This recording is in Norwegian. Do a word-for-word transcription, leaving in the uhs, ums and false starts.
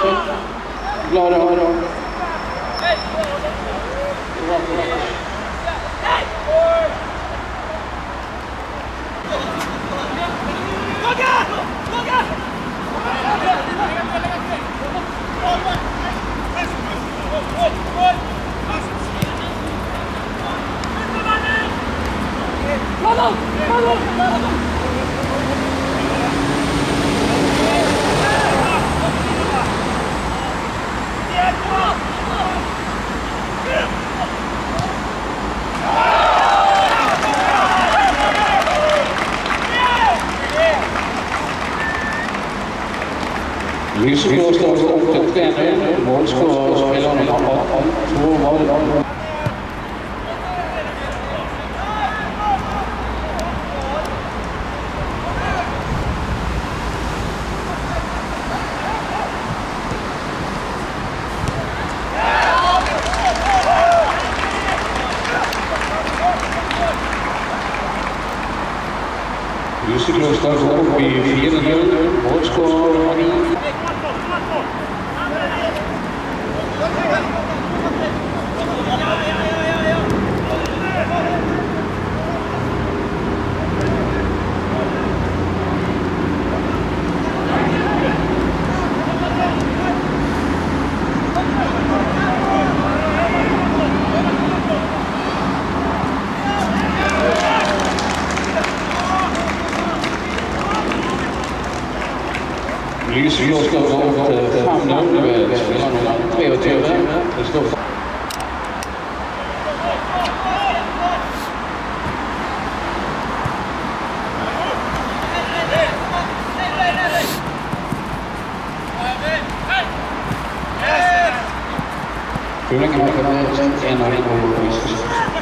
Glad å ha deg. Lyseblå står opp til tre null, målskårer spiller nummer atten, to mål. Lyseblå står opp i fire null, målskårer Ani. Lyseblå står opp til fem null, spiller nummer treogtyve. Det står for Fylling med en av de